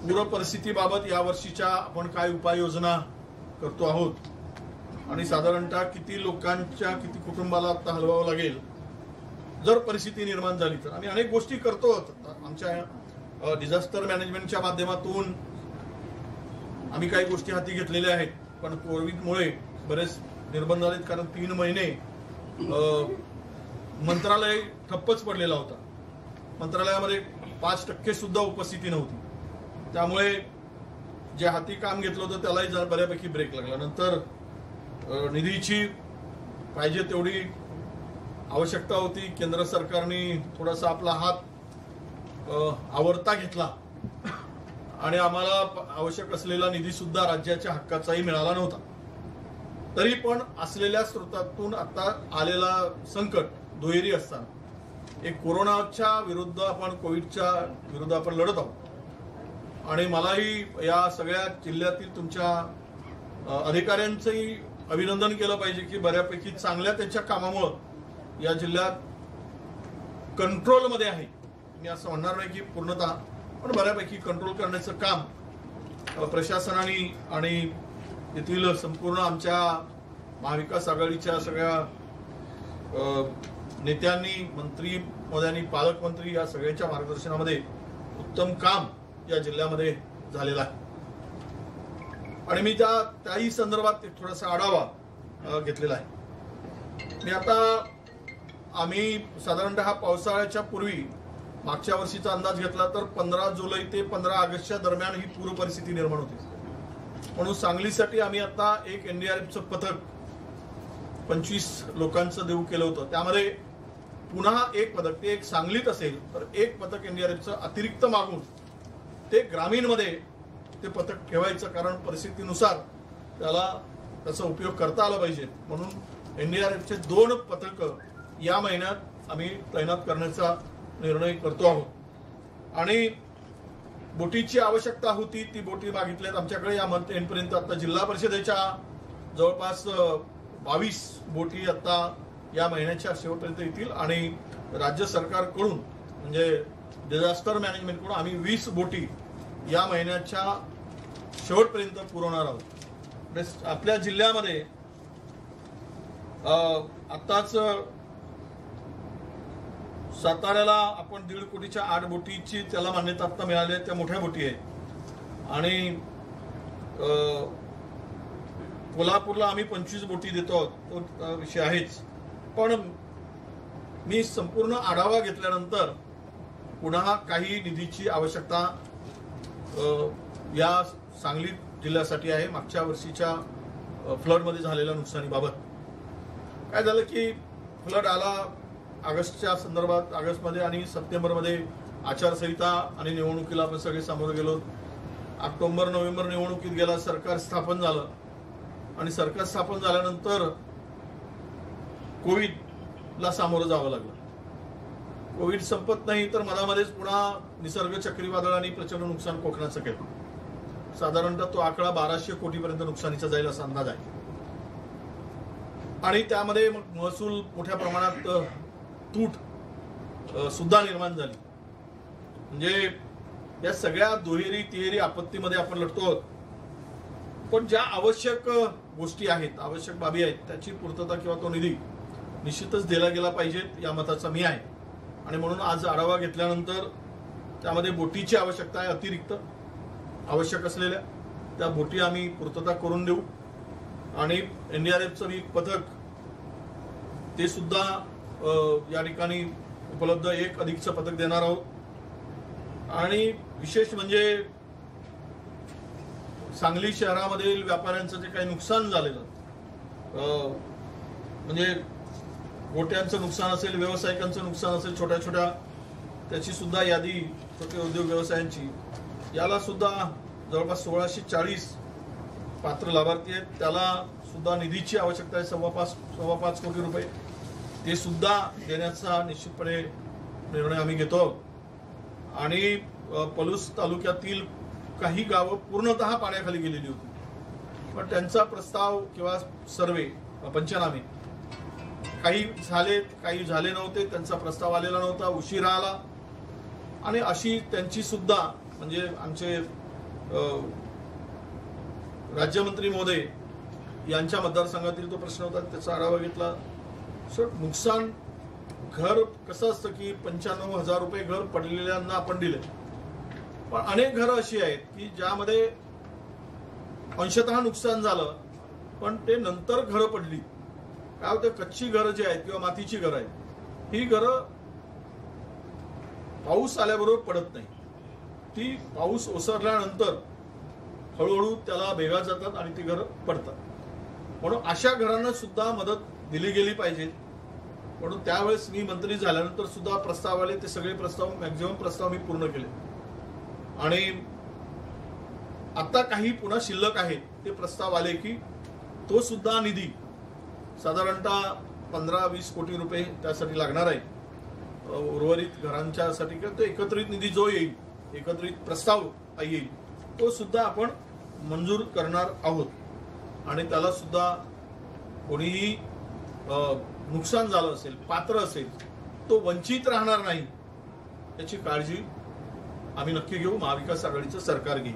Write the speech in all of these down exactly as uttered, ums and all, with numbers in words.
पूर परिस्थितीबाबत या वर्षीच्या आपण काय उपाययोजना करतो आहोत आणि साधारणतः किती लोकांच्या किती कुटुंबाला आता हलवावं लागेल जर परिस्थिती निर्माण झाली तर आम्ही अनेक गोष्टी करतो आमच्या डिझास्टर मॅनेजमेंटच्या माध्यमातून आम्ही काही गोष्टी हाती घेतलेल्या आहेत पण कोविडमुळे बरेच निर्बंध झालेत कारण तीन महिने मंत्रालय ठप्पच पडलेला होता मंत्रालयामध्ये पाच टक्के सुद्धा उपस्थिती नव्हती त्यामुळे जे हाती काम घेतलं होतं त्यालाही बऱ्यापैकी ब्रेक लागला नंतर निधीची पाहिजे तेवढी आवश्यकता होती केंद्र सरकारने थोडासा आपला हात आवरता घेतला आणि आम्हाला आवश्यक असलेला निधी सुद्धा राज्याच्या हक्काचाही मिळाला नव्हता तरी पण असलेल्या स्रोतातून आता आलेला संकट दुहेरी असताना एक कोरोनाच्या विरुद्ध आपण कोविडच्या विरुद्ध आपण लढत आहोत आणि मलाही या सगळ्या जिल्ह्यातील तुमच्या अधिकाऱ्यांचंही अभिनंदन केलं पाहिजे की बऱ्यापैकी चांगल्या त्यांच्या कामामुळे या जिल्ह्यात कंट्रोलमध्ये आहे मी असं म्हणणार नाही की पूर्णतः पण बऱ्यापैकी कंट्रोल करण्याचं काम प्रशासनाने आणि येथील संपूर्ण आमच्या महाविकास आघाडीच्या सगळ्या नेत्यांनी मंत्री महोदयांनी पालकमंत्री या सगळ्यांच्या मार्गदर्शनामध्ये उत्तम काम या जिल्ह्यामध्ये झालेलं आहे आणि मी त्या त्याही संदर्भात थोडासा आढावा घेतलेला आहे मी आता आम्ही साधारणतः पावसाळ्याच्या पूर्वी मागच्या वर्षीचा अंदाज घेतला तर पंधरा जुलै ते पंधरा ऑगस्टच्या दरम्यान ही पूर परिस्थिती निर्माण होती म्हणून सांगलीसाठी आम्ही आता एक एनडीआरएफचं पथक पंचवीस लोकांचं देऊ केलं होतं त्यामध्ये पुन्हा एक पथक ते एक सांगलीत असेल तर एक पथक एनडीआरएफचं अतिरिक्त मागून ते ग्रामीणमध्ये ते पथक ठेवायचं कारण परिस्थितीनुसार त्याला त्याचा उपयोग करता आला पाहिजे म्हणून एनडीआरएफचे दोन पथक या महिन्यात आम्ही तैनात करण्याचा निर्णय करतो आहोत आणि बोटीची आवश्यकता होती ती बोटी मागितल्यात आमच्याकडे या मंथ एंडपर्यंत आता जिल्हा परिषदेच्या जवळपास बावीस बोटी आता या महिन्याच्या शेवटपर्यंत येतील आणि राज्य सरकारकडून म्हणजे डिझास्टर मॅनेजमेंटकडून आम्ही वीस बोटी या महिन्याच्या शेवटपर्यंत पुरवणार आहोत आपल्या जिल्ह्यामध्ये आताच साताऱ्याला आपण दीड कोटीच्या आठ बोटीची त्याला मान्यता आता मिळाली आहे त्या मोठ्या बोटी आहेत आणि कोल्हापूरला आम्ही पंचवीस बोटी देतो तो विषय आहेच पण मी संपूर्ण आढावा घेतल्यानंतर पुन्हा काही निधीची आवश्यकता या सांगली जिल्ह्यासाठी आहे मागच्या वर्षीच्या फ्लडमध्ये झालेल्या नुकसानीबाबत काय झालं की फ्लड आला ऑगस्टच्या संदर्भात ऑगस्टमध्ये आणि सप्टेंबरमध्ये आचारसंहिता आणि निवडणुकीला आपण सगळे सामोरे गेलो ऑक्टोबर नोव्हेंबर निवडणुकीत गेला सरकार स्थापन झालं आणि सरकार स्थापन झाल्यानंतर कोविडला सामोरं जावं लागलं कोविड संपत नाही तर मधामध्येच पुन्हा निसर्ग चक्रीवादळाने प्रचंड नुकसान कोकणाचं केलं साधारणतः तो आकडा बाराशे कोटीपर्यंत नुकसानीचा जाईल असा अंदाज आहे आणि त्यामध्ये मग महसूल मोठ्या प्रमाणात तूट सुद्धा निर्माण झाली म्हणजे या सगळ्या दुहेरी तिहेरी आपत्तीमध्ये आपण लढतो पण ज्या आवश्यक गोष्टी आहेत आवश्यक बाबी आहेत त्याची पूर्तता किंवा तो निधी निश्चितच दिला गेला पाहिजेत या मताचा मी आहे आणि म्हणून आज आढावा घेतल्यानंतर त्यामध्ये बोटीची आवश्यकता आहे अतिरिक्त आवश्यक असलेल्या त्या बोटी आम्ही पूर्तता करून देऊ आणि एनडीआरएफचं एक पथक ते सुद्धा या ठिकाणी उपलब्ध एक अधिकचं पथक देणार आहोत आणि विशेष म्हणजे सांगली शहरामधील व्यापाऱ्यांचं जे काही नुकसान झालेलं म्हणजे गोट्यांचं नुकसान असेल व्यावसायिकांचं नुकसान असेल छोट्या छोट्या त्याची सुद्धा यादी छोटे उद्योग व्यवसायांची याला सुद्धा जवळपास सोळाशे चाळीस पात्र लाभार्थी आहेत त्याला सुद्धा निधीची आवश्यकता आहे सव्वा पाच सव्वा पाच कोटी रुपये ते सुद्धा देण्याचा निश्चितपणे निर्णय आम्ही घेतो आणि पलूस तालुक्यातील काही गावं पूर्णतः पाण्याखाली गेलेली होती पण त्यांचा प्रस्ताव किंवा सर्वे पंचनामे काही झाले काही झाले नव्हते त्यांचा प्रस्ताव आलेला नव्हता उशिरा आला आणि अशी त्यांची सुद्धा म्हणजे आमचे राज्यमंत्री महोदय यांच्या मतदारसंघातील तो प्रश्न होता, त्याचा आढावा घेतला. सर, नुकसान घर कसं असतं की पंच्याण्णव हजार रुपये घर पडलेल्यांना आपण दिले, पण अनेक घरं अशी आहेत की ज्यामध्ये अंशतः नुकसान झालं पण ते नंतर घरं पडली. काय होतं, कच्ची घरं जी आहेत किंवा मातीची घरं आहेत, ही घरं पाऊस आल्याबरोबर पडत नाही, ती पाऊस ओसरल्यानंतर हळूहळू त्याला भेगा जातात आणि ती घरं पडतात. म्हणून अशा घरांना सुद्धा मदत दिली गेली पाहिजे. म्हणून त्यावेळेस मी मंत्री झाल्यानंतर सुद्धा प्रस्ताव आले, ते सगळे प्रस्ताव मॅक्झिमम प्रस्ताव मी पूर्ण केले. आणि आता काही पुन्हा शिल्लक आहेत ते प्रस्ताव आले की तो सुद्धा निधी साधारणतः पंधरा वीस कोटी रुपये त्यासाठी लागणार आहे. उर्वरित घरांच्यासाठी किंवा तो एकत्रित निधी जो येईल, एकत्रित प्रस्ताव येईल, तो सुद्धा आपण मंजूर करणार आहोत. आणि त्याला सुद्धा कोणीही नुकसान झालं असेल, पात्र असेल, तो वंचित राहणार नाही याची काळजी आम्ही नक्की घेऊ. महाविकास आघाडीचं सरकार घेईल.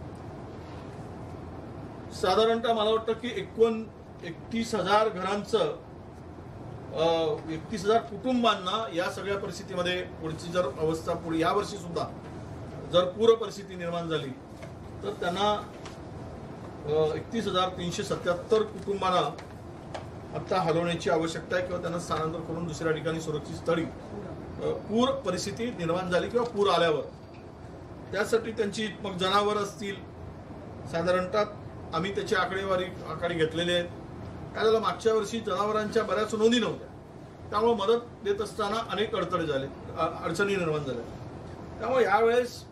साधारणतः मला वाटतं की एकूण एकतीस हजार घरांचं एकतीस हजार कुटुंबांना या सगळ्या परिस्थितीमध्ये पुढची जर अवस्था पुढे या वर्षी सुद्धा जर पूर परिस्थिती निर्माण झाली तर त्यांना एकतीस हजार तीनशे सत्याहत्तर कुटुंबांना आता हलवण्याची आवश्यकता आहे किंवा त्यांना स्थानांतर करून दुसऱ्या ठिकाणी सुरक्षित स्थळी पूर परिस्थिती निर्माण झाली किंवा पूर आल्यावर त्यासाठी त्यांची मग जनावर असतील, साधारणतः आम्ही त्याची आकडेवारी आकडे घेतलेले आहेत. काय झालं, मागच्या वर्षी जनावरांच्या बऱ्याच नोंदी नव्हत्या, त्यामुळे मदत देत असताना अनेक अडथळे झाले, अडचणी निर्माण झाल्या. त्यामुळे यावेळेस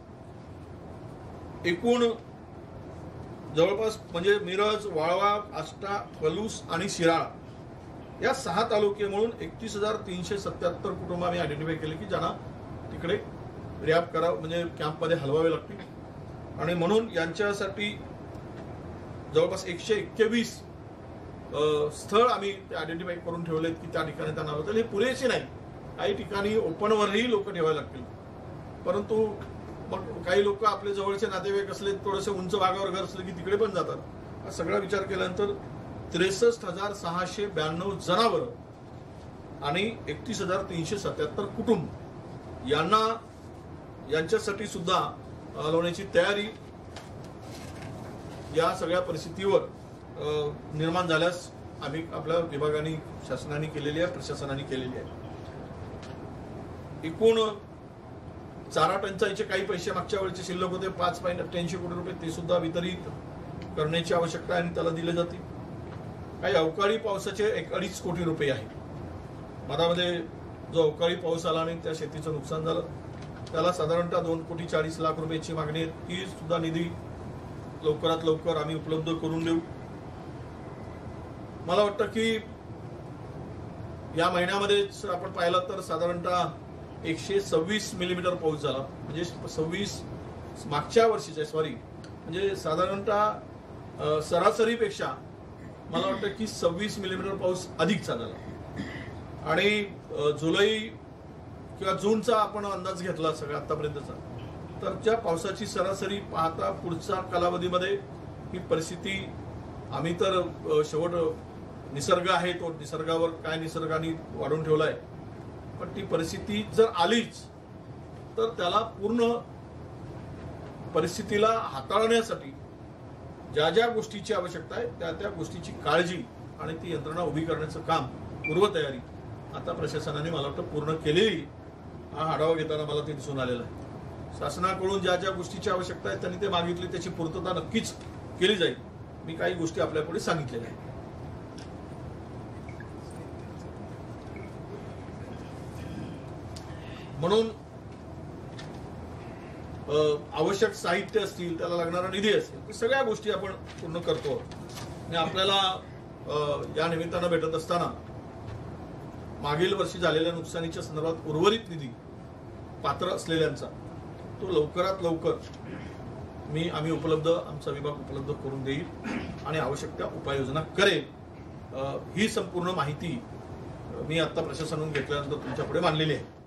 एकूण जवळपास म्हणजे मिरज, वाळवा, आष्टा, पलूस आणि शिराळा या सहा तालुके म्हणून एकतीस हजार तीनशे सत्याहत्तर कुटुंब आम्ही आयडेंटिफाय केले की ज्यांना तिकडे रिहॅब करावं म्हणजे कॅम्पमध्ये हलवावे लागतील. आणि म्हणून यांच्यासाठी जवळपास एकशे एक्केवीस स्थळ आम्ही ते आयडेंटिफाय करून ठेवलेत की त्या ठिकाणी त्यांना होतं. हे पुरेसे नाही, काही ठिकाणी ओपनवरही लोक ठेवायला लागतील. परंतु मग काही लोक आपले जवळचे नातेवाईक असले, थोडेसे उंच भागावर घर असले की तिकडे पण जातात. हा सगळा विचार केल्यानंतर त्रेसष्ट हजार सहाशे ब्याण्णव जनावर आणि एकतीस हजार तीनशे सत्याहत्तर कुटुंब यांना यांच्यासाठी सुद्धा हलवण्याची तयारी या सगळ्या परिस्थितीवर निर्माण झाल्यास आम्ही आपल्या विभागाने शासनाने केलेली आहे, प्रशासनाने केलेली आहे. एकूण चारा टंचाईचे काही पैसे मागच्या वेळेचे शिल्लक होते पाच पॉईंट अठ्ठ्याऐंशी कोटी रुपये, ते सुद्धा वितरित करण्याची आवश्यकता आहे आणि त्याला दिले जातील. काही अवकाळी पावसाचे एक अडीच कोटी रुपये आहे. मधामध्ये जो अवकाळी पाऊस आला आणि त्या शेतीचं नुकसान झालं त्याला साधारणतः दोन कोटी चाळीस लाख रुपयाची मागणी आहे. ती सुद्धा निधी लवकरात लवकर आम्ही उपलब्ध करून देऊ. मला वाटतं की या महिन्यामध्येच आपण पाहिलं तर साधारणतः एकशे सव्वीस मिलीमीटर पाऊस झाला, म्हणजे सव्वीस मागच्या वर्षीचा सॉरी म्हणजे साधारणतः सरासरीपेक्षा मला वाटतं की सव्वीस मिलीमीटर पाऊस अधिकचा झाला. आणि जुलै किंवा जूनचा आपण अंदाज घेतला सगळा आतापर्यंतचा, तर त्या पावसाची सरासरी पाहता पुढच्या कालावधीमध्ये ही परिस्थिती आम्ही तर शेवट निसर्ग आहे तो निसर्गावर काय निसर्गाने वाढवून ठेवलाय, पण ती परिस्थिती जर आलीच तर त्याला पूर्ण परिस्थितीला हाताळण्यासाठी ज्या ज्या गोष्टीची आवश्यकता आहे त्या त्या गोष्टीची काळजी आणि ती यंत्रणा उभी करण्याचं काम, पूर्वतयारी आता प्रशासनाने मला वाटतं पूर्ण केलेली हा आढावा घेताना मला ते दिसून आलेलं आहे. शासनाकडून ज्या ज्या गोष्टीची आवश्यकता आहे त्यांनी ते मागितली, त्याची पूर्तता नक्कीच केली जाईल. मी काही गोष्टी आपल्यापुढे सांगितलेल्या आहेत. म्हणून आवश्यक साहित्य असतील, त्याला लागणारा निधी असेल, सगळ्या गोष्टी आपण पूर्ण करतो. आणि आपल्याला या निमित्तानं भेटत असताना मागील वर्षी झालेल्या नुकसानीच्या संदर्भात उर्वरित निधी पात्र असलेल्यांचा तो लवकरात लवकर मी आम्ही उपलब्ध आमचा विभाग उपलब्ध करून देईल आणि आवश्यक त्या उपाययोजना करेल. ही संपूर्ण माहिती मी आता प्रशासनाकडून घेतल्यानंतर तुमच्या पुढे मांडलेली आहे.